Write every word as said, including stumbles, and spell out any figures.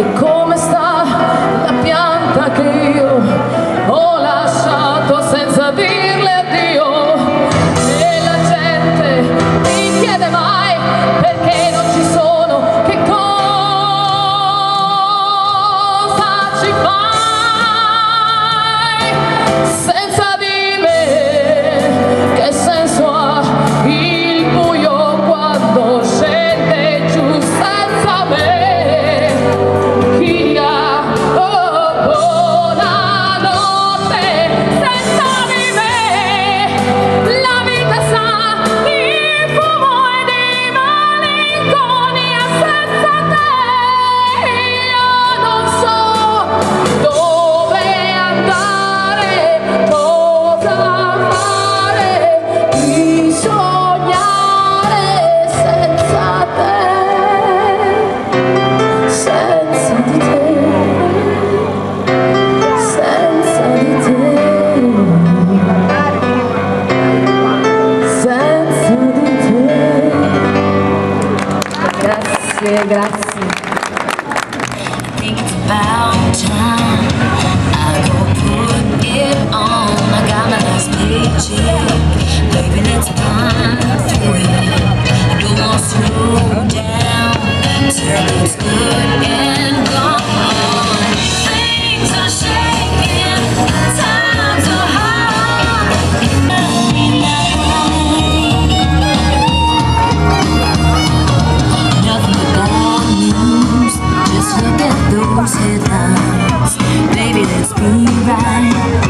come sta la pianta che io ho lasciato senza dirle addio. E la gente mi chiede mai perché non ci sono, che cosa ci fai senza di me, che senso ha il buio quando scende giù senza me. Chi ha oh, buonanotte senza di me, la vita sa di fumo e di malinconia senza te. Io non so dove andare, cosa fare, di sognare senza te, senza di te, senza di te, senza di te. Grazie, grazie. Think it's about time I go put it on. I got my last paycheck, baby, let's run through it. I don't want to slow down till it's good and gone. Things are shaking, times are hard. Nothing but bad news, just look at those headlines. Baby, let's be right.